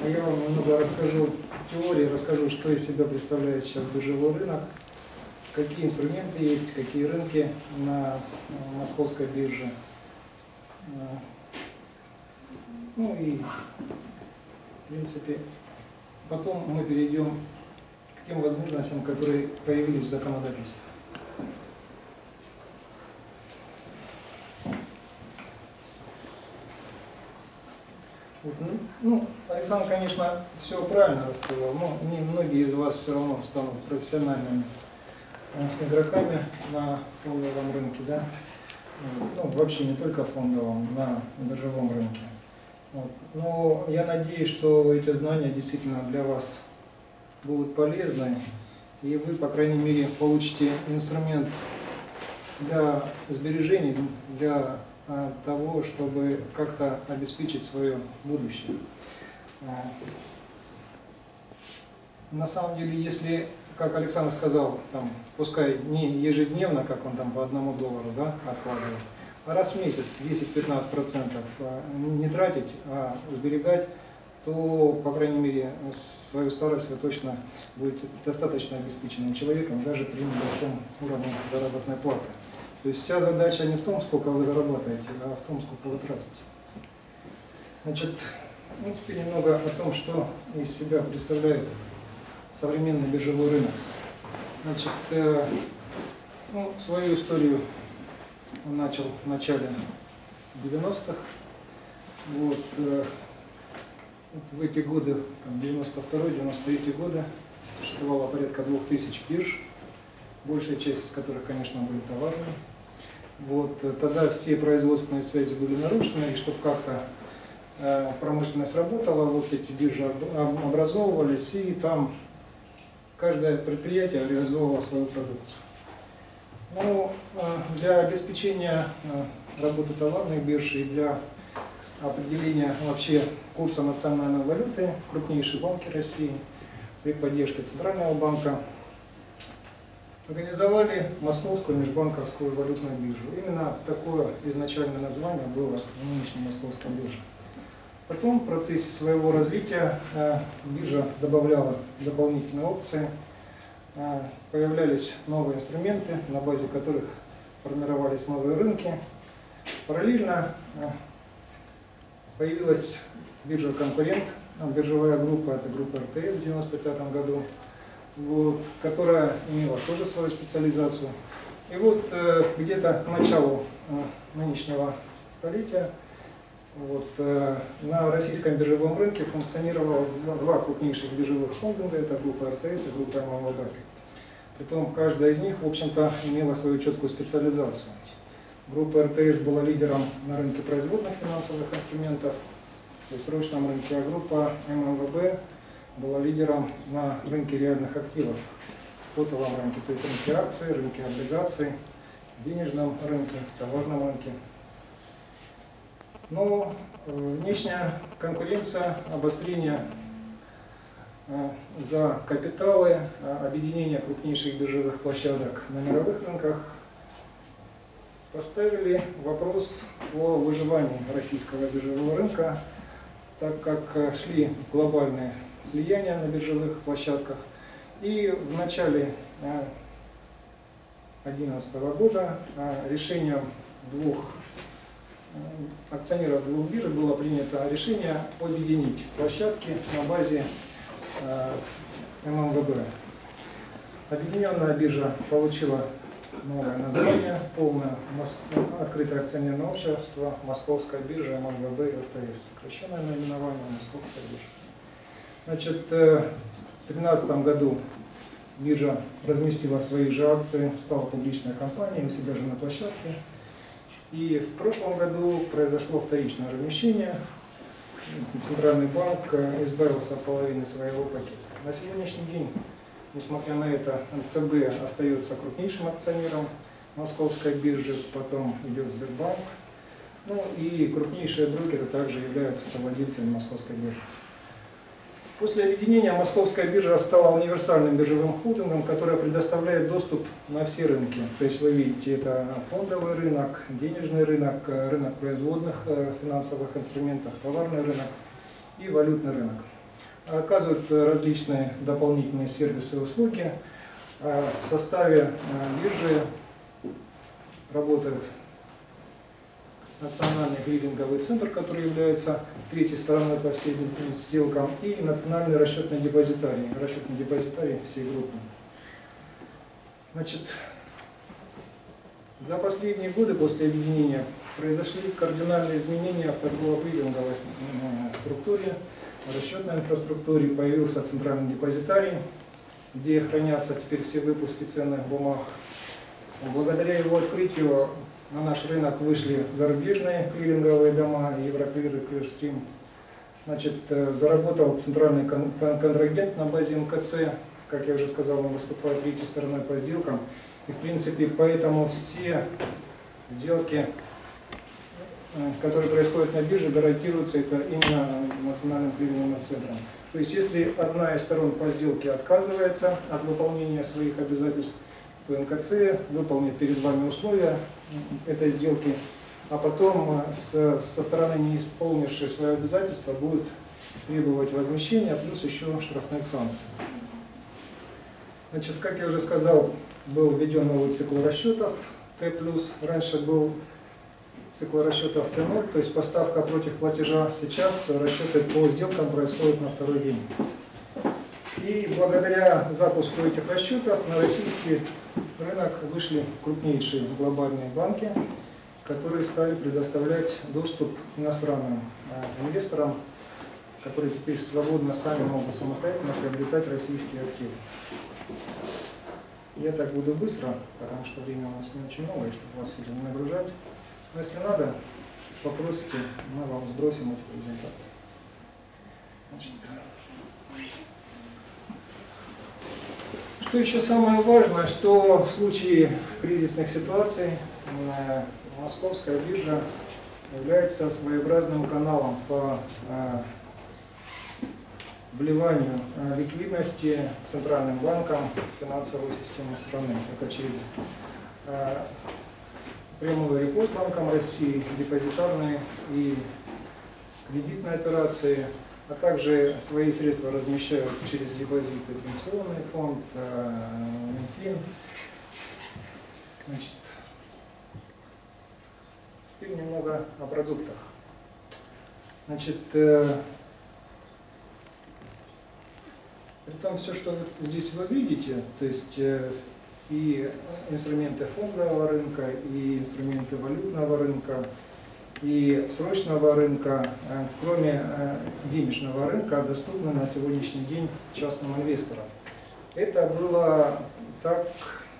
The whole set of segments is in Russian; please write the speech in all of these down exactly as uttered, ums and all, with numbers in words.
я вам немного расскажу теории, расскажу, что из себя представляет сейчас биржевой рынок, какие инструменты есть, какие рынки на московской бирже. Ну и, в принципе, потом мы перейдем к тем возможностям, которые появились в законодательстве. Вот, ну, Александр, конечно, все правильно рассказал, но не многие из вас все равно станут профессиональными игроками на фондовом рынке, да? Ну, вообще не только фондовом, на биржевом рынке. Вот. Но я надеюсь, что эти знания действительно для вас будут полезны, и вы, по крайней мере, получите инструмент для сбережений, для того, чтобы как-то обеспечить свое будущее. На самом деле, если, как Александр сказал, там, пускай не ежедневно, как он там по одному доллару, да, откладывает, а раз в месяц десять-пятнадцать процентов не тратить, а сберегать, то, по крайней мере, свою старость вы точно будете достаточно обеспеченным человеком, даже при небольшом уровне заработной платы. То есть вся задача не в том, сколько вы зарабатываете, а в том, сколько вы тратите. Значит, ну, теперь немного о том, что из себя представляет современный биржевой рынок. Значит, э, ну, свою историю он начал в начале девяностых. Вот, э, в эти годы, девяносто второй — девяносто третий годы, существовало порядка двух тысяч бирж, большая часть из которых, конечно, были товарные. Вот, тогда все производственные связи были нарушены, и чтобы как-то э, промышленность работала, вот эти биржи образовывались, и там каждое предприятие реализовывало свою продукцию. Ну, э, для обеспечения э, работы товарных бирж и для определения вообще курса национальной валюты крупнейшие банки России при поддержке Центрального банка организовали Московскую межбанковскую валютную биржу. Именно такое изначальное название было в нынешней Московской бирже. Потом в процессе своего развития э, биржа добавляла дополнительные опции, э, появлялись новые инструменты, на базе которых формировались новые рынки. Параллельно э, появилась биржа-конкурент, биржевая группа, это группа эр тэ эс в девяносто пятом году. Вот, которая имела тоже свою специализацию. И вот э, где-то к началу э, нынешнего столетия вот, э, на российском биржевом рынке функционировало два крупнейших биржевых холдинга, это группа эр тэ эс и группа эм эм вэ бэ. Притом каждая из них, в общем-то, имела свою четкую специализацию. Группа эр тэ эс была лидером на рынке производных финансовых инструментов, то есть срочном рынке, а группа эм эм вэ бэ была лидером на рынке реальных активов, спотовом рынке, то есть рынке акций, рынке облигаций, денежном рынке, товарном рынке. Но внешняя конкуренция, обострение э, за капиталы, объединение крупнейших биржевых площадок на мировых рынках поставили вопрос о выживании российского биржевого рынка, так как шли глобальные слияния на биржевых площадках. И в начале две тысячи одиннадцатого года решением двух акционеров двух бирж было принято решение объединить площадки на базе эм эм вэ бэ. Объединенная биржа получила новое название, полное открытое акционерное общество Московская биржа эм эм вэ бэ эр тэ эс, сокращенное наименование Московская биржа. Значит, в две тысячи тринадцатом году биржа разместила свои же акции, стала публичной компанией у себя же на площадке. И в прошлом году произошло вторичное размещение. Центральный банк избавился от половины своего пакета. На сегодняшний день, несмотря на это, эн цэ бэ остается крупнейшим акционером Московской биржи, потом идет Сбербанк. Ну и крупнейшие брокеры также являются совладельцами Московской биржи. После объединения Московская биржа стала универсальным биржевым холдингом, который предоставляет доступ на все рынки. То есть вы видите, это фондовый рынок, денежный рынок, рынок производных финансовых инструментов, товарный рынок и валютный рынок. оказывают различные дополнительные сервисы и услуги. В составе биржи работает Национальный клиринговый центр, который является третьей стороной по всем сделкам, и Национальный расчетный депозитарий, расчетный депозитарий всей группы. Значит, за последние годы после объединения произошли кардинальные изменения в торгово-клиринговой структуре, в расчетной инфраструктуре. Появился центральный депозитарий, где хранятся теперь все выпуски ценных бумаг. Благодаря его открытию на наш рынок вышли зарубежные клиринговые дома, Евроклир и Клирстрим. Значит, заработал центральный кон контрагент на базе эм ка цэ. Как я уже сказал, он выступает третьей стороной по сделкам. И в принципе, поэтому все сделки, которые происходят на бирже, гарантируются это именно Национальным клиринговым центром. То есть, если одна из сторон по сделке отказывается от выполнения своих обязательств, то эм ка цэ выполнит перед вами условия этой сделки, а потом с, со стороны не исполнившей свои обязательства будет требовать возмещения, плюс еще штрафных санкций. Значит, как я уже сказал, был введен новый цикл расчетов Т плюс. Раньше был цикл расчетов Т ноль, то есть поставка против платежа. Сейчас расчеты по сделкам происходят на второй день. И благодаря запуску этих расчетов на российский рынок вышли крупнейшие глобальные банки, которые стали предоставлять доступ иностранным инвесторам, которые теперь свободно сами могут самостоятельно приобретать российские активы. Я так буду быстро, потому что времени у нас не очень много, чтобы вас сильно не нагружать. Но если надо, попросите, мы вам сбросим эти презентации. Значит, что еще самое важное, что в случае кризисных ситуаций Московская биржа является своеобразным каналом по вливанию ликвидности центральным банкам в финансовую систему страны. Это через прямой репорт Банком России, депозитарные и кредитные операции, а также свои средства размещают через депозиты Пенсионный фонд, Минфин. Значит, теперь немного о продуктах. Значит, при том, все, что здесь вы видите, то есть и инструменты фондового рынка, и инструменты валютного рынка, и срочного рынка, кроме денежного рынка, доступны на сегодняшний день частным инвесторам. Это было так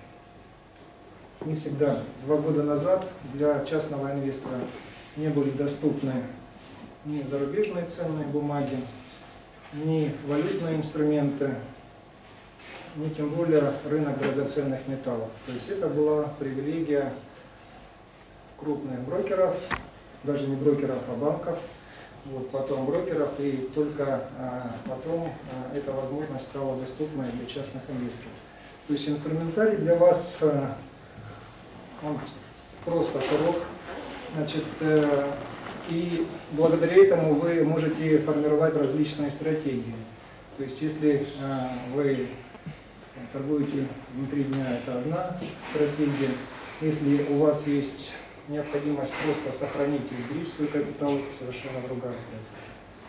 не всегда. Два года назад для частного инвестора не были доступны ни зарубежные ценные бумаги, ни валютные инструменты, ни тем более рынок драгоценных металлов. То есть это была привилегия крупных брокеров, даже не брокеров, а банков, вот, потом брокеров, и только а, потом а, эта возможность стала доступной для частных инвесторов. То есть инструментарий для вас а, он просто широк, значит, э, и благодаря этому вы можете формировать различные стратегии. То есть если э, вы торгуете внутри дня, это одна стратегия. Если у вас есть необходимость просто сохранить и сберечь свой капитал, это совершенно другая стратегия.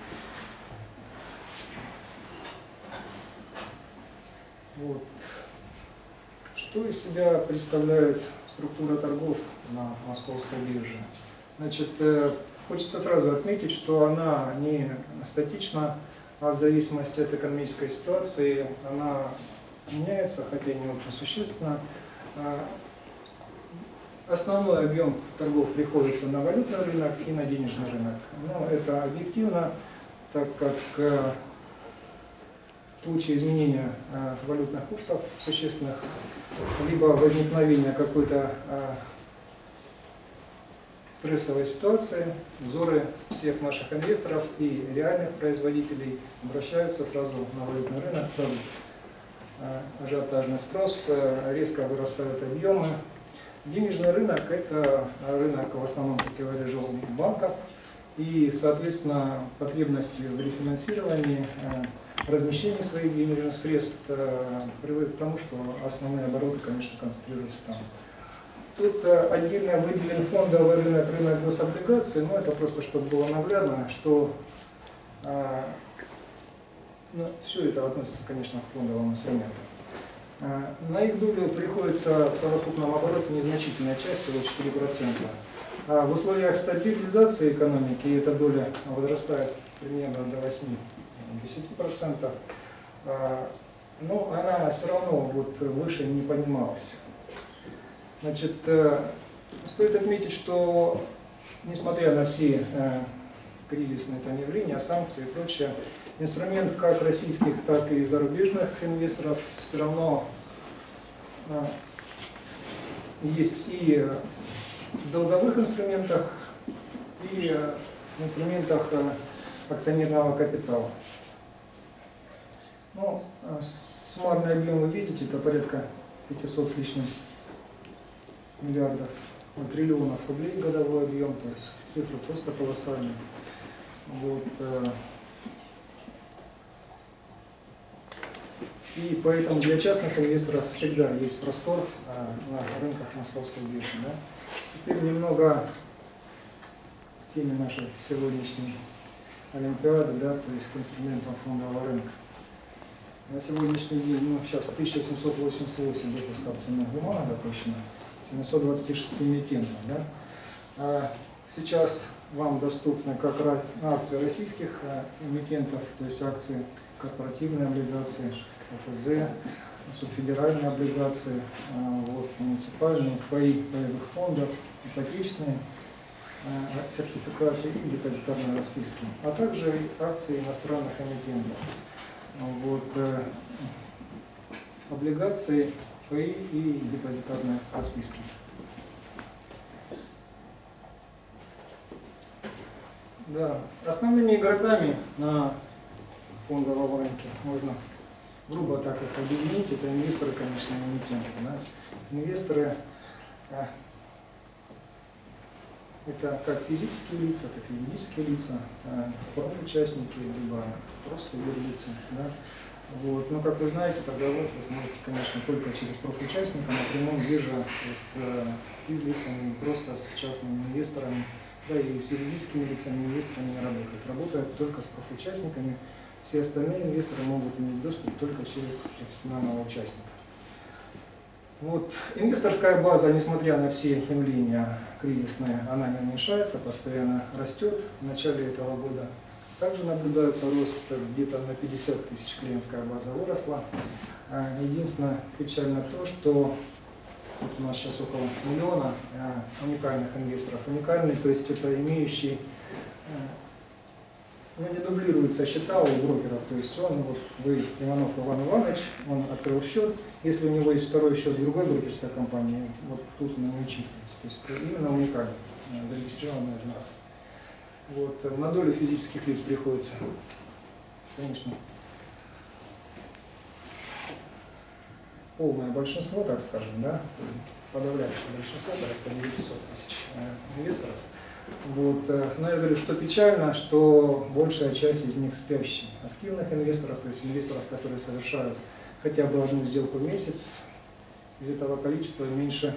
Вот. Что из себя представляет структура торгов на Московской бирже? Значит, хочется сразу отметить, что она не статична, а в зависимости от экономической ситуации она меняется, хотя и не очень существенно. Основной объем торгов приходится на валютный рынок и на денежный рынок. Но это объективно, так как в случае изменения валютных курсов существенных, либо возникновения какой-то стрессовой ситуации, взоры всех наших инвесторов и реальных производителей обращаются сразу на валютный рынок, сразу ажиотажный спрос, резко вырастают объемы. Денежный рынок – это рынок в основном, как я говорил, банков, и, соответственно, потребности в рефинансировании размещение своих денежных средств приводит к тому, что основные обороты, конечно, концентрируются там. Тут отдельно выделен фондовый рынок, рынок гособлигаций, но это просто чтобы было наглядно, что ну, все это относится, конечно, к фондовым инструментам. На их долю приходится в совокупном обороте незначительная часть, всего четыре процента. А в условиях стабилизации экономики эта доля возрастает примерно до восьми-десяти процентов, но она все равно вот выше не поднималась. Значит, стоит отметить, что несмотря на все кризисные там явления, санкции и прочее, инструмент как российских, так и зарубежных инвесторов все равно есть и в долговых инструментах, и в инструментах акционерного капитала. Ну, суммарный объем вы видите, это порядка пятисот с лишним миллиардов, триллионов рублей годовой объем, то есть цифры просто колоссальные. Вот. И поэтому для частных инвесторов всегда есть простор на рынках московской биржи. Да? Теперь немного к теме нашей сегодняшней олимпиады, да, то есть к инструментам фондового рынка. На сегодняшний день, ну, сейчас тысяча семьсот восемьдесят восемь выпусков ценных бумаг допущено, семьсот двадцать шесть эмитентов. Да? А сейчас вам доступны как акции российских эмитентов, то есть акции корпоративные облигации, ОФЗ, субфедеральные облигации, вот, муниципальные, паи паевых фондов, ипотечные сертификаты и депозитарные расписки, а также акции иностранных эмитентов. Вот, облигации, паи и депозитарные расписки. Да, основными игроками на фондовом рынке можно грубо так их объединить, это инвесторы, конечно, эмитенты. Да? Инвесторы а, это как физические лица, так и юридические лица, а, профучастники, либо просто юрлицы. Да? Вот. Но, как вы знаете, торговать вы сможете, конечно, только через профучастника, напрямую биржа с физлицами, просто с частными инвесторами, да, и с юридическими лицами инвесторами не работает. Работает только с профучастниками. Все остальные инвесторы могут иметь доступ только через профессионального участника. Вот. Инвесторская база, несмотря на все явления кризисные, она не уменьшается, постоянно растет. В начале этого года также наблюдается рост, где-то на пятьдесят тысяч клиентская база выросла. Единственное печально то, что вот у нас сейчас около миллиона уникальных инвесторов. Уникальный, то есть это имеющий, ну, не дублируются счета у брокеров, то есть он, вот вы, Иванов Иван Иванович, он открыл счет, если у него есть второй счет в другой брокерской компании, вот тут он не учитывается, то есть это именно уникально, зарегистрирован один раз. Вот, на долю физических лиц приходится, конечно, полное большинство, так скажем, да, подавляющее большинство, порядка девятисот тысяч инвесторов. Вот. Но я говорю, что печально, что большая часть из них спящие. Активных инвесторов, то есть инвесторов, которые совершают хотя бы одну сделку в месяц, из этого количества меньше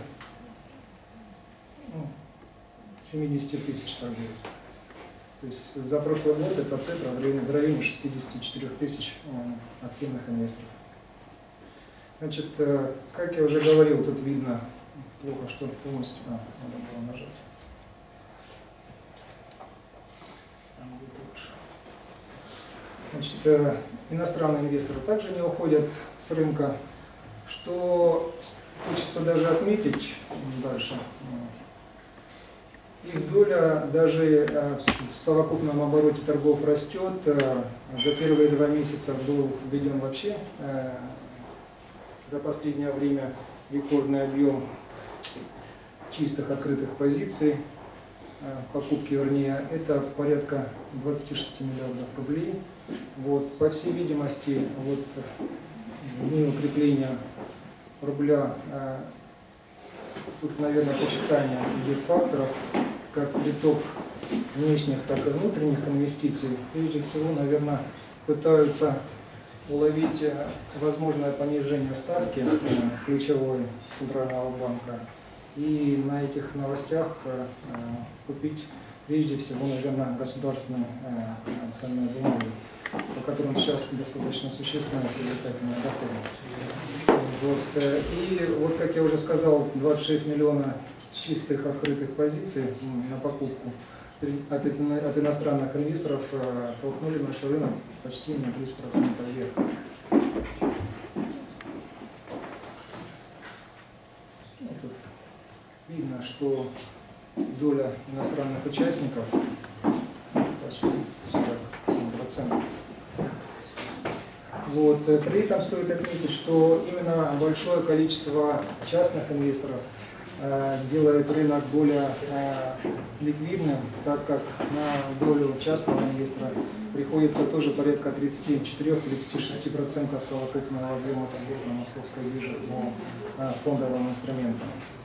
ну, семидесяти тысяч торгуют. То есть за прошлый год эта цифра в районе шестидесяти четырёх тысяч активных инвесторов. Значит, как я уже говорил, тут видно плохо, что полностью а, надо было нажать. Значит, иностранные инвесторы также не уходят с рынка. Что хочется даже отметить дальше, их доля даже в совокупном обороте торгов растет. За первые два месяца был введен вообще за последнее время рекордный объем чистых открытых позиций, покупки, вернее, это порядка двадцати шести миллиардов рублей. Вот, по всей видимости, вот в дни укрепления рубля, тут, наверное, сочетание идет факторов, как приток внешних, так и внутренних инвестиций. Прежде всего, наверное, пытаются уловить возможное понижение ставки ключевой Центрального банка и на этих новостях купить прежде всего, наверное, государственные ценные бумаги, по которым сейчас достаточно существенная привлекательная доходность. Вот. И вот, как я уже сказал, двадцать шесть миллионов чистых открытых позиций на покупку от, от иностранных инвесторов толкнули наш рынок почти на тридцать процентов вверх. Ну, тут видно, что доля иностранных участников почти сорок семь процентов. Вот. При этом стоит отметить, что именно большое количество частных инвесторов э, делает рынок более э, ликвидным, так как на долю частного инвестора приходится тоже порядка тридцати четырёх — тридцати шести процентов совокупного объема торгов на московской бирже по э, фондовым инструментам.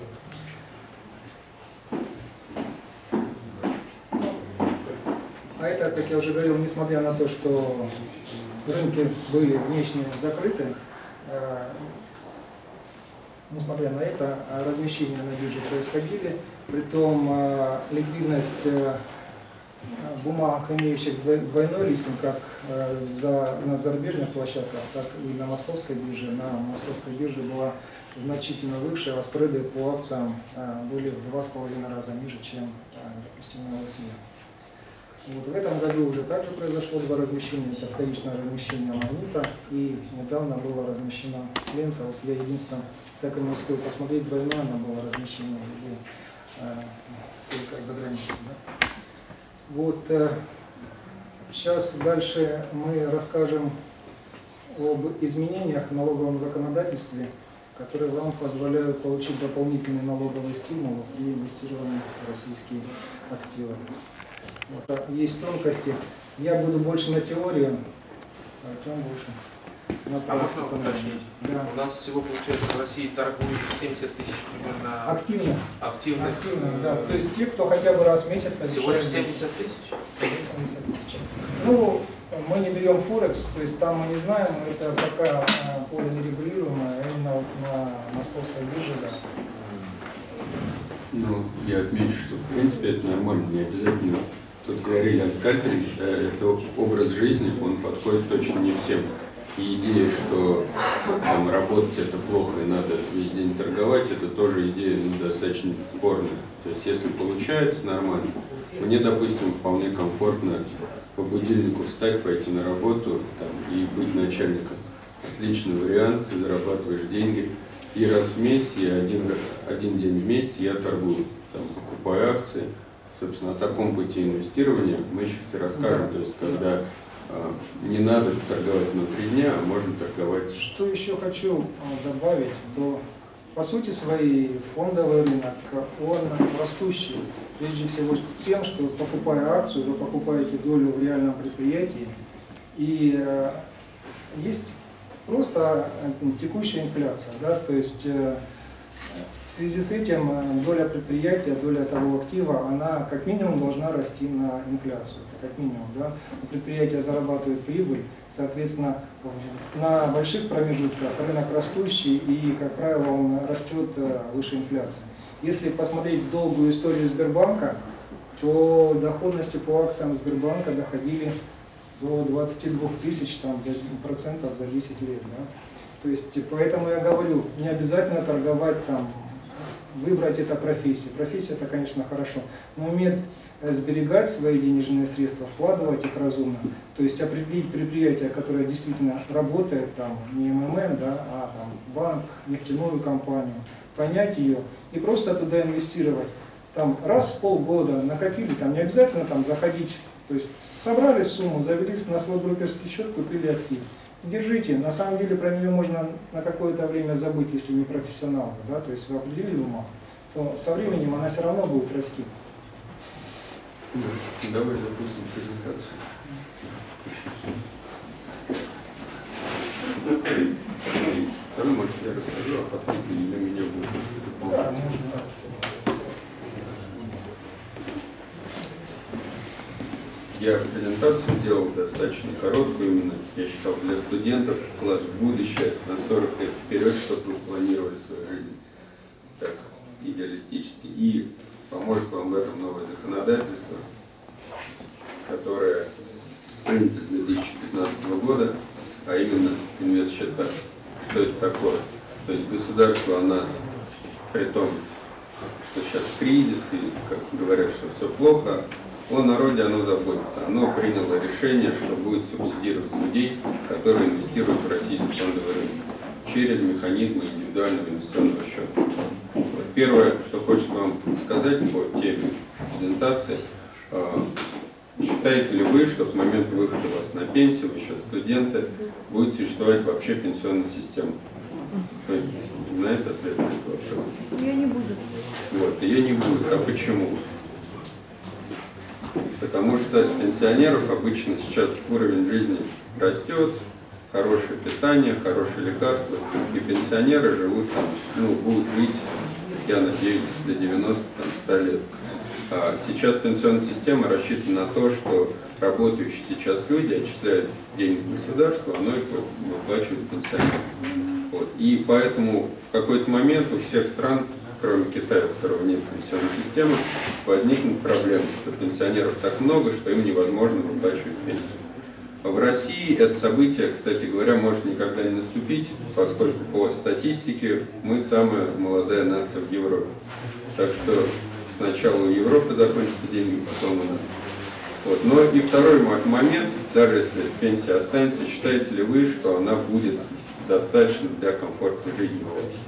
А это, как я уже говорил, несмотря на то, что рынки были внешне закрыты, э, несмотря на это, размещения на бирже происходили, притом э, ликвидность э, бумаг, имеющих двойной листинг, как э, за, на зарубежных площадках, так и на московской бирже, на московской бирже была значительно выше, а спреды по акциям э, были в два с половиной раза ниже, чем, э, допустим, на России. Вот в этом году уже также произошло два размещения, это вторичное размещение магнита, и недавно было размещена лента. Вот я единственное, так и не успел посмотреть, двойное она была размещение э, только за границей. Да? Вот э, сейчас дальше мы расскажем об изменениях в налоговом законодательстве, которые вам позволяют получить дополнительный налоговый стимул при инвестировании в российские активы. Вот, есть тонкости. Я буду больше на теорию, а Артем больше на практику. А можно уточнить? Да. У нас всего, получается, в России торгуют семьдесят тысяч примерно. Активно. Активных. Активно, да. То есть те, кто хотя бы раз в месяц. Всего лишь семьдесят тысяч? семьдесят тысяч. Ну, мы не берем Форекс, то есть там мы не знаем, это пока поле нерегулируемое, именно вот на московской бирже, да. Ну, я отмечу, что в принципе это нормально, не обязательно. Тут говорили о скальпере, это образ жизни, он подходит точно не всем. И идея, что там, работать это плохо и надо весь день торговать, это тоже идея ну, достаточно спорная. То есть если получается, нормально. Мне, допустим, вполне комфортно по будильнику встать, пойти на работу там, и быть начальником. Отличный вариант, ты зарабатываешь деньги. И раз в месяц, я один, один день в месяц я торгую, там, покупаю акции. Собственно, о таком пути инвестирования мы сейчас и расскажем. То есть, когда э, не надо торговать внутри дня, а можно торговать. Что еще хочу добавить, то по сути своей фондовый рынок, он растущий. Прежде всего тем, что покупая акцию, вы покупаете долю в реальном предприятии. И э, есть просто текущая инфляция, да, то есть э, в связи с этим доля предприятия, доля того актива, она как минимум должна расти на инфляцию, как минимум, да. Предприятие зарабатывает прибыль, соответственно, в, на больших промежутках рынок растущий и, как правило, он растет э, выше инфляции. Если посмотреть в долгую историю Сбербанка, то доходности по акциям Сбербанка доходили до двадцати двух тысяч там, процентов за десять лет. Да? То есть, поэтому я говорю, не обязательно торговать, там, выбрать это профессию. Профессия это, конечно, хорошо, но уметь сберегать свои денежные средства, вкладывать их разумно. То есть определить предприятие, которое действительно работает, там, не эм эм эм, да, а там, банк, нефтяную компанию, понять ее и просто туда инвестировать. Там, раз в полгода накопили, там, не обязательно там, заходить. То есть собрали сумму, завелись на свой брокерский счет, купили актив. Держите, на самом деле про нее можно на какое-то время забыть, если не профессионал. Да? То есть вы определили бумагу, то со временем она все равно будет расти. Давай запустим презентацию. Второй, может, я расскажу, а потом для меня будет. Да, можно. я презентацию сделал достаточно короткую, именно, я считал, для студентов вклад в будущее на сорок лет вперед, чтобы вы планировали свою жизнь так идеалистически. И поможет вам в этом новое законодательство, которое принято с две тысячи пятнадцатого года, а именно инвестсчета. Что это такое? То есть государство о нас, при том, что сейчас кризис, и как говорят, что все плохо, о народе оно заботится. Оно приняло решение, что будет субсидировать людей, которые инвестируют в российский фондовый рынок через механизмы индивидуального инвестиционного счета. Вот. Первое, что хочется вам сказать по теме презентации, считаете ли вы, что с момента выхода вас на пенсию, вы сейчас студенты, будет существовать вообще пенсионная система? Кто-нибудь знает ответ на этот вопрос? Ее не будет. Вот, ее не будет. А почему? Потому что пенсионеров обычно сейчас уровень жизни растет, хорошее питание, хорошие лекарства, и пенсионеры живут там, ну, будут жить, я надеюсь, до девяноста-ста лет. А сейчас пенсионная система рассчитана на то, что работающие сейчас люди отчисляют деньги государству, оно их выплачивает пенсионерам. Вот. И поэтому в какой-то момент у всех стран, кроме Китая, у которого нет пенсионной системы, возникнет проблема, что пенсионеров так много, что им невозможно выплачивать пенсию. В России это событие, кстати говоря, может никогда не наступить, поскольку по статистике мы самая молодая нация в Европе. Так что сначала у Европы закончатся деньги, потом у нас. Вот. Но и второй момент, даже если пенсия останется, считаете ли вы, что она будет достаточно для комфортной жизни у вас?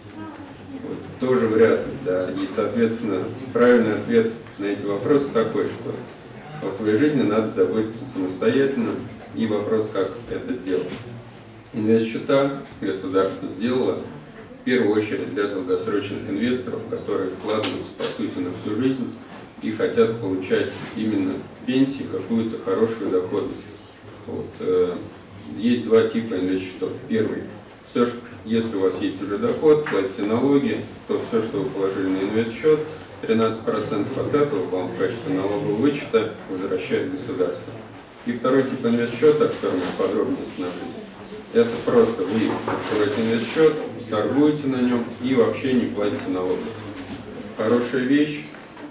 Вот. Тоже вряд ли, да. И, соответственно, правильный ответ на эти вопросы такой, что о своей жизни надо заботиться самостоятельно, и вопрос, как это сделать. Инвестсчета государство сделало в первую очередь для долгосрочных инвесторов, которые вкладываются, по сути, на всю жизнь и хотят получать именно пенсии, какую-то хорошую доходность. Вот. Есть два типа инвестсчетов. Первый. Все, что, если у вас есть уже доход, платите налоги, то все, что вы положили на инвестсчет, тринадцать процентов от этого вам в качестве налогового вычета возвращает государство. И второй тип инвестсчета, о котором я подробно остановлюсь, это просто вы открываете инвестсчет, торгуете на нем и вообще не платите налоги. Хорошая вещь.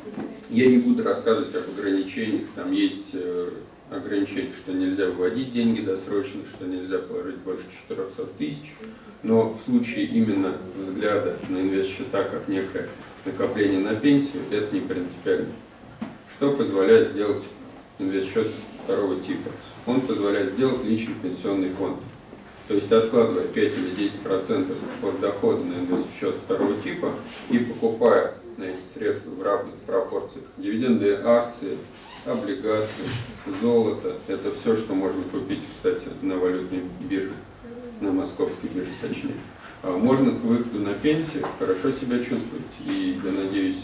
Я не буду рассказывать об ограничениях. Там есть ограничения, что нельзя выводить деньги досрочно, что нельзя положить больше четырёхсот тысяч. Но в случае именно взгляда на инвестсчета как некое накопление на пенсию, это не принципиально. Что позволяет сделать инвестсчет второго типа? Он позволяет сделать личный пенсионный фонд. То есть откладывая пять или десять процентов от дохода на инвестсчет второго типа и покупая на эти средства в равных пропорциях дивиденды, акции, облигации, золото. Это все, что можно купить, кстати, на валютной бирже, на московской бирже точнее. Можно к выходу на пенсию хорошо себя чувствовать. И я надеюсь,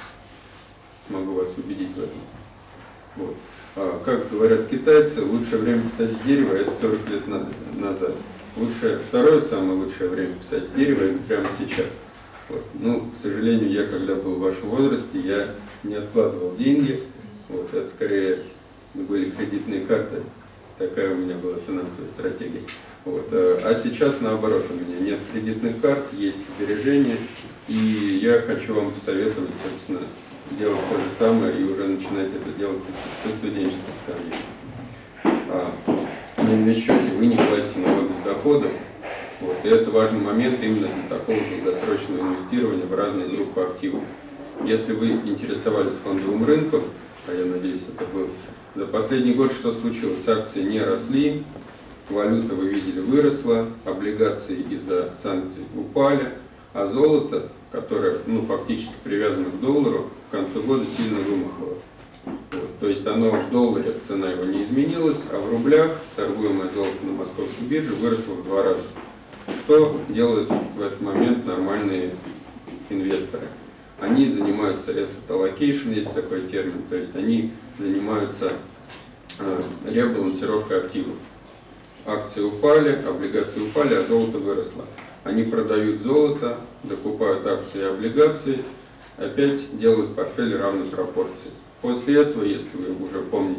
могу вас убедить в этом. Вот. Как говорят китайцы, лучшее время писать дерево – это сорок лет назад. Лучшее, второе самое лучшее время писать дерево – это прямо сейчас. Вот. Ну, к сожалению, я когда был в вашем возрасте, я не откладывал деньги. Вот. Это скорее были кредитные карты. Такая у меня была финансовая стратегия. Вот. А сейчас наоборот, у меня нет кредитных карт, есть сбережения. И я хочу вам посоветовать, собственно, делать то же самое и уже начинать это делать со студенческой скамьи. А на инвестсчете вы не платите налоги с доходов. Вот, и это важный момент именно для такого долгосрочного инвестирования в разные группы активов. Если вы интересовались фондовым рынком, а я надеюсь, это было, за последний год что случилось? Акции не росли, валюта, вы видели, выросла, облигации из-за санкций упали, а золото, которое ну, фактически привязано к доллару, к концу года сильно вымахало. Вот, то есть оно в долларе, цена его не изменилась, а в рублях торгуемое золото на московской бирже выросло в два раза. Что делают в этот момент нормальные инвесторы? Они занимаются asset allocation, есть такой термин, то есть они занимаются э, ребалансировкой активов. Акции упали, облигации упали, а золото выросло. Они продают золото, докупают акции и облигации, опять делают портфель равной пропорции. После этого, если вы уже помните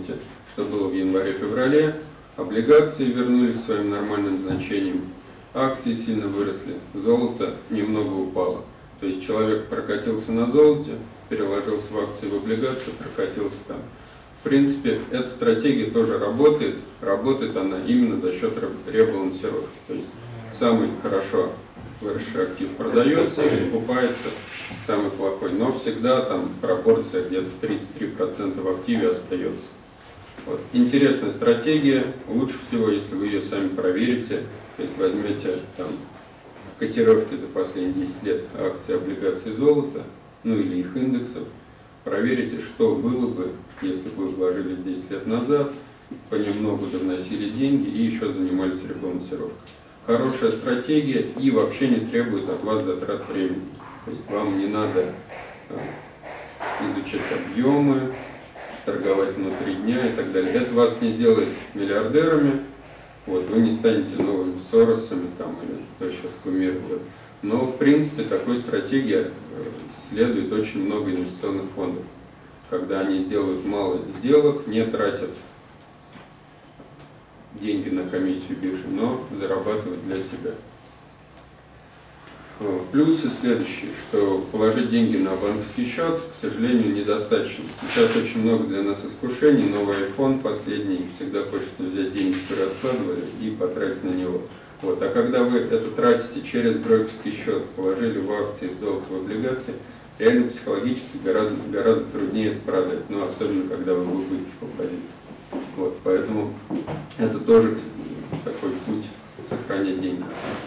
что было в январе-феврале. Облигации вернулись к своим нормальным значениям, акции сильно выросли, золото немного упало. То есть человек прокатился на золоте, переложился в акции, в облигации, прокатился там. В принципе, эта стратегия тоже работает. Работает она именно за счет ребалансировки. То есть самый хорошо выросший актив продается, покупается самый плохой. Но всегда там пропорция где-то в тридцать три процента в активе остается. Вот. Интересная стратегия. Лучше всего, если вы ее сами проверите. То есть возьмете там котировки за последние десять лет акций, облигаций, золота, ну или их индексов. Проверите, что было бы, если бы вы вложили десять лет назад, понемногу довносили деньги и еще занимались ребалансировкой. Хорошая стратегия и вообще не требует от вас затрат времени. То есть вам не надо изучать объемы, торговать внутри дня и так далее. Это вас не сделает миллиардерами, вот, вы не станете новыми Соросами там, или кто сейчас кумирует. Но в принципе такой стратегии следует очень много инвестиционных фондов. Когда они сделают мало сделок, не тратят деньги на комиссию биржи, но зарабатывают для себя. Плюсы следующие, что положить деньги на банковский счет, к сожалению, недостаточно. Сейчас очень много для нас искушений, новый iPhone последний, всегда хочется взять деньги, которые откладывали, и потратить на него. Вот. А когда вы это тратите через брокерский счет, положили в акции, в золото, в облигации, реально психологически гораздо, гораздо труднее это продать, но особенно когда вы в убытке по позиции. Вот. Поэтому это тоже такой путь сохранять деньги.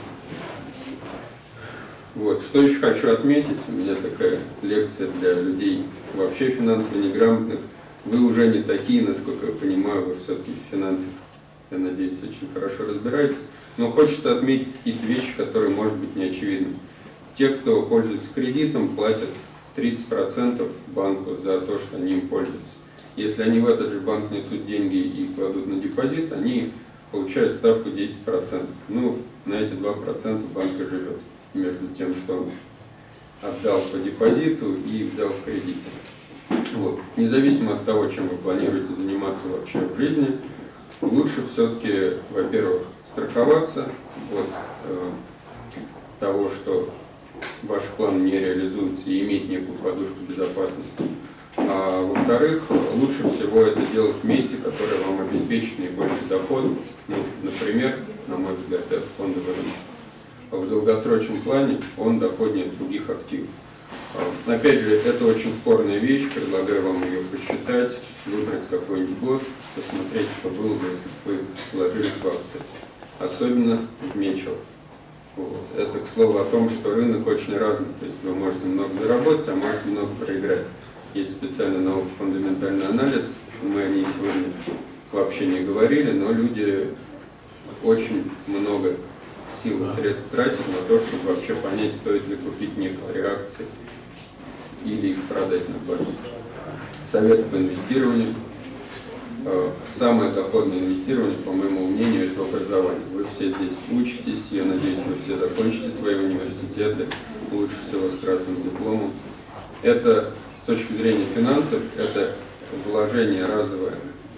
Вот. Что еще хочу отметить, у меня такая лекция для людей вообще финансово неграмотных. Вы уже не такие, насколько я понимаю, вы все-таки в финансах, я надеюсь, очень хорошо разбираетесь. Но хочется отметить какие-то вещи, которые, может быть, не очевидны. Те, кто пользуется кредитом, платят тридцать процентов банку за то, что они им пользуются. Если они в этот же банк несут деньги и кладут на депозит, они получают ставку десять процентов. Ну, на эти два процента банк и живет, между тем, что он отдал по депозиту и взял в кредите. Вот. Независимо от того, чем вы планируете заниматься вообще в жизни, лучше все-таки, во-первых, страховаться от э, того, что ваш план не реализуется, и иметь некую подушку безопасности. А во-вторых, лучше всего это делать в месте, которое вам обеспечит наибольший доход. Ну, например, на мой взгляд, это фондовый рынок. В долгосрочном плане он доходнее других активов. Опять же, это очень спорная вещь, предлагаю вам ее почитать, выбрать какой-нибудь год, посмотреть, что было бы, если бы вы вложились в акции. Особенно в Мечел. Вот. Это, к слову, о том, что рынок очень разный. То есть вы можете много заработать, а можете много проиграть. Есть специальная наука фундаментальный анализ, мы о ней сегодня вообще не говорили, но люди очень много сил и средств тратят на то, чтобы вообще понять, стоит ли купить некоторые акции или их продать на бирже. Совет по инвестированию. Самое доходное инвестирование, по моему мнению, это образование. Вы все здесь учитесь, я надеюсь, вы все закончите свои университеты, лучше всего с красным дипломом. Это, с точки зрения финансов, это вложение разовое,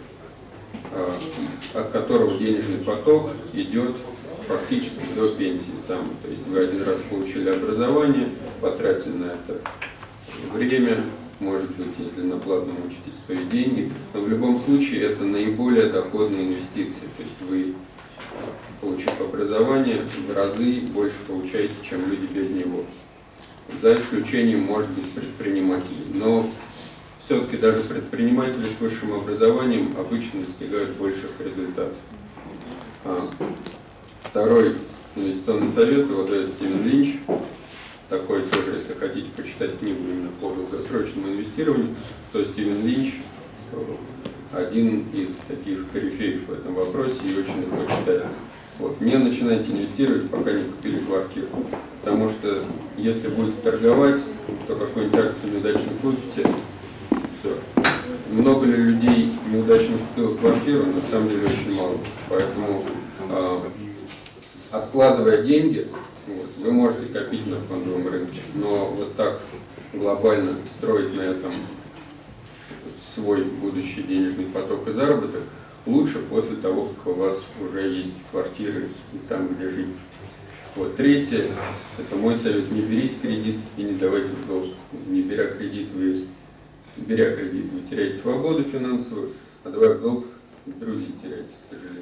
от которого денежный поток идет фактически до пенсии самой. То есть вы один раз получили образование, потратили на это время, может быть, если на платном учитесь, то и деньги, но в любом случае это наиболее доходные инвестиции. То есть вы, получив образование, в разы больше получаете, чем люди без него. За исключением, может быть, предпринимателей. Но все-таки даже предприниматели с высшим образованием обычно достигают больших результатов. Второй инвестиционный совет его дает Стивен Линч. Такой тоже, если хотите почитать книгу именно по долгосрочному инвестированию, то Стивен Линч один из таких корифеев в этом вопросе и очень легко читается. Вот. Не начинайте инвестировать, пока не купили квартиру. Потому что если будете торговать, то какую-нибудь акцию неудачно купите, все. Много ли людей неудачно купило квартиру? На самом деле очень мало. Поэтому э, откладывая деньги, вот, вы можете копить на фондовом рынке, но вот так глобально строить на этом свой будущий денежный поток и заработок лучше после того, как у вас уже есть квартиры и там, где жить. Вот. Третье, это мой совет: не берите кредит и не давайте в долг. Не беря кредит, вы, беря кредит, вы теряете свободу финансовую, а давая в долг, друзей теряете, к сожалению.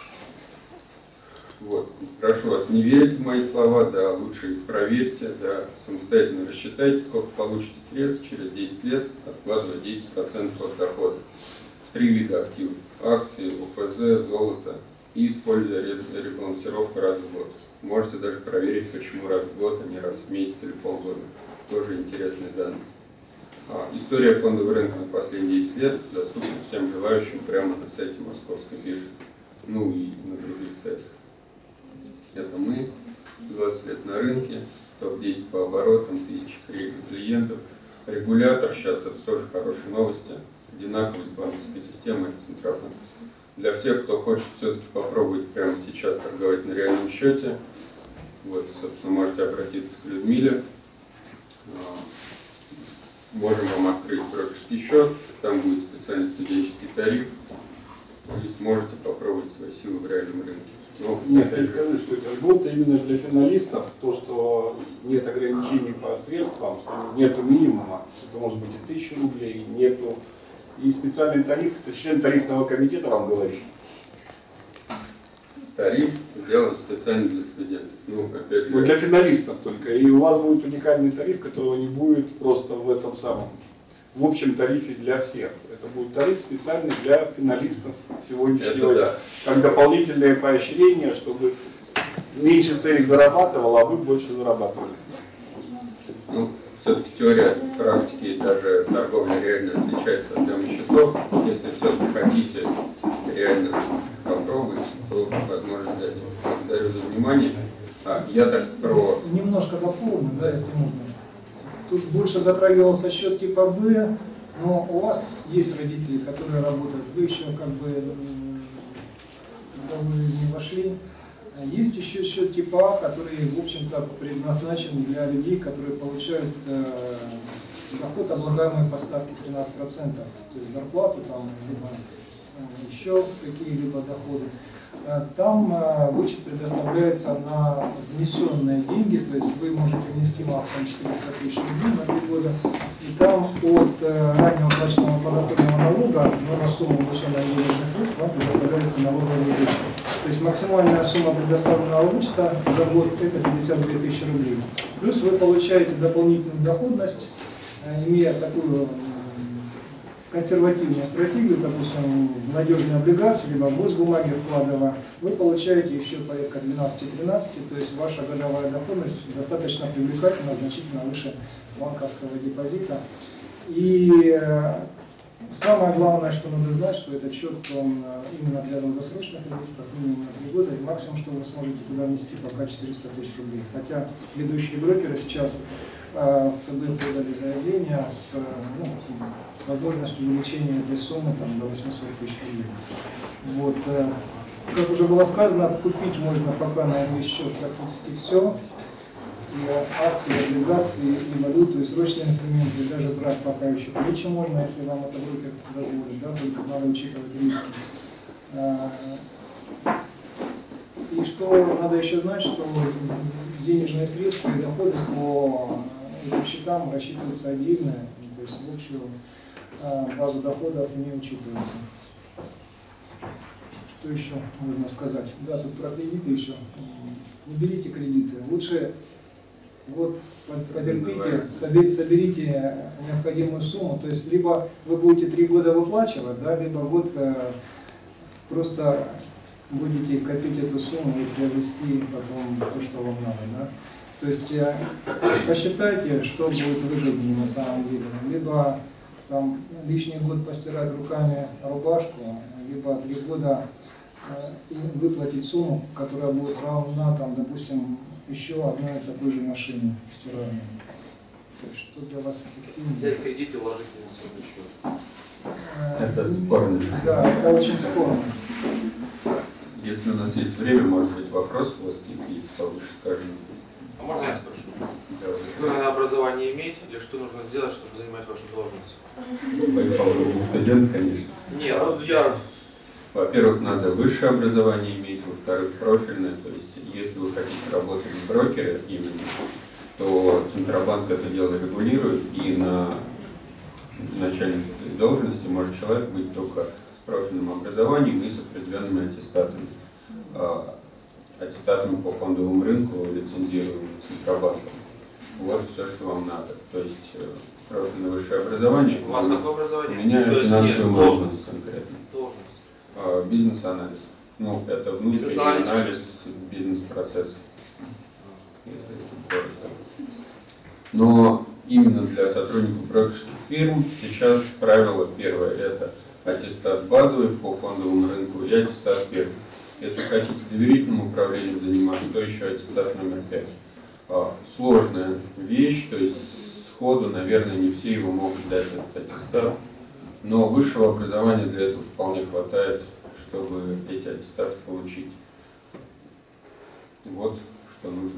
Вот. Прошу вас не верить в мои слова, да, лучше их проверьте, да, самостоятельно рассчитайте, сколько получите средств через десять лет, откладывая десять процентов от дохода. Три вида активов: акции, ОФЗ, золото, и используя ребалансировку раз в год. Можете даже проверить, почему раз в год, а не раз в месяц или полгода. Тоже интересные данные. А, история фондового рынка за последние десять лет доступна всем желающим прямо на сайте Московской биржи, ну и на других сайтах. Это мы, двадцать лет на рынке, топ десять по оборотам, тысячи клиентов. Регулятор, сейчас это тоже хорошие новости, одинаковость банковской системы, это Центробанк. Для всех, кто хочет все-таки попробовать прямо сейчас торговать на реальном счете, вот, собственно, можете обратиться к Людмиле. Можем вам открыть брокерский счет, там будет специальный студенческий тариф, и сможете попробовать свои силы в реальном рынке. Но Нет, я скажу, что это льгота именно для финалистов, то, что нет ограничений по средствам, что нету минимума, это может быть и тысяча рублей, нету. И специальный тариф, это член тарифного комитета вам говорит. Тариф сделан специально для студентов. Ну, опять же, Ну, для финалистов только. И у вас будет уникальный тариф, которого не будет просто в этом самом, в общем тарифе для всех. Это будет тариф специальный для финалистов сегодняшнего дня. Как дополнительное поощрение, чтобы меньше ценник зарабатывал, а вы больше зарабатывали. ну, все-таки теория от практики и даже торговля реально отличается от объема счетов. Если все-таки хотите реально попробовать, то возможно дать. Благодарю за внимание. А, я так про... Немножко дополню, да, если можно. Тут больше затрагивался счет типа Б, но у вас есть родители, которые работают, вы еще как бы, когда вы не вошли. Есть еще счет типа А, который, в общем-то, предназначен для людей, которые получают э, доход, облагаемый по ставке тринадцать процентов, то есть зарплату, там, либо э, еще какие-либо доходы. Там э, вычет предоставляется на внесенные деньги, то есть вы можете внести максимум четыреста тысяч рублей на три года, и там от э, ранее уплаченного подоходного налога, но на сумму внесенных денежных средств вам предоставляется налоговый вычет. То есть максимальная сумма предоставленного вычета за год это пятьдесят две тысячи рублей. Плюс вы получаете дополнительную доходность, э, имея такую консервативную стратегию, допустим, в надежные облигации, либо в госбумаги вкладывая, вы получаете еще порядка двенадцать-тринадцать, то есть ваша годовая доходность достаточно привлекательна, значительно выше банковского депозита. И э, самое главное, что надо знать, что этот счет он именно для долгосрочных инвесторов, минимум на три года, и максимум, что вы сможете туда внести, пока четыреста тысяч рублей. Хотя ведущие брокеры сейчас в ЦБ подали заявление с, ну, с возможностью увеличения этой суммы там, до восьмисот тысяч рублей. Вот, как уже было сказано, купить можно пока на инвестсчет практически все. И акции, облигации, и валюту, и срочные инструменты, и даже брать пока еще ключи можно, если вам это брокер дозволит, да, только надо учитывать риски. И что надо еще знать, что денежные средства и доходы по этим счетам рассчитываются отдельно, то есть в общую базу доходов не учитывается. Что еще можно сказать? Да, тут про кредиты еще. Не берите кредиты. Лучше вот потерпите, соберите необходимую сумму. То есть либо вы будете три года выплачивать, да, либо год просто будете копить эту сумму и приобрести потом то, что вам надо. Да? То есть посчитайте, что будет выгоднее на самом деле. Либо там, лишний год постирать руками рубашку, либо три года э, выплатить сумму, которая будет равна, там, допустим, еще одной такой же машине стиральной. То есть, что для вас эффективнее? Взять кредит и вложить на сумму счета. Это спорно. Да, это очень спорно. Если у нас есть время, может быть, вопрос у вас какие-то есть повыше, скажем. А можно я спрошу? Давай. Вы, наверное, образование иметь или что нужно сделать, чтобы занимать вашу должность? По студент, конечно. Нет, ну я... Во-первых, надо высшее образование иметь, во-вторых, профильное. То есть, если вы хотите работать в брокере именно, то Центробанк это дело регулирует, и на начальницей должности может человек быть только с профильным образованием и с определенными аттестатами. Аттестатами по фондовому рынку, лицензируемым Центробанком. Вот все, что вам надо. То есть профильное высшее образование. У вас какое образование? У меня финансовая должность конкретно. Должность. А, бизнес-анализ. Ну, это внутренний анализ бизнес-процесса. Если это коротко. Но именно для сотрудников брокерских фирм сейчас правило первое – это аттестат базовый по фондовому рынку и аттестат первый. Если хотите доверительным управлением заниматься, то еще аттестат номер пять. А, сложная вещь, то есть сходу, наверное, не все его могут дать этот аттестат, но высшего образования для этого вполне хватает, чтобы эти аттестаты получить. Вот что нужно.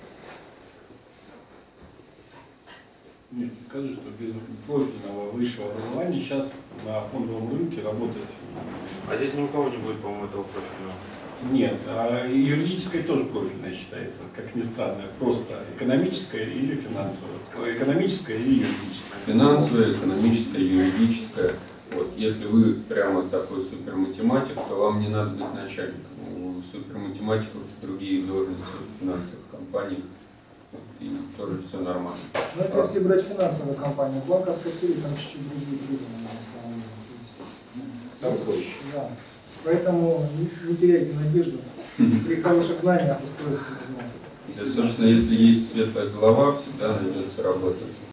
Нет, не скажу, что без профильного высшего образования сейчас на фондовом рынке работать. А здесь ни у кого не будет, по-моему, этого профильного. Нет, а юридическое тоже профильное считается, как ни странно, просто экономическое или финансовое, экономическое или юридическое. Финансовое, экономическое, юридическое. Вот, если вы прямо такой суперматематик, то вам не надо быть начальником. У суперматематиков другие должности в финансовых компаниях, вот, и тоже все нормально. Ну, это если брать финансовую компанию, в банковской сфере там чуть-чуть другие требования на самом деле. Там проще. Да. Поэтому не, не теряйте надежду. При хороших знаниях устроиться можно. Да, собственно, если есть светлая голова, всегда найдется работа.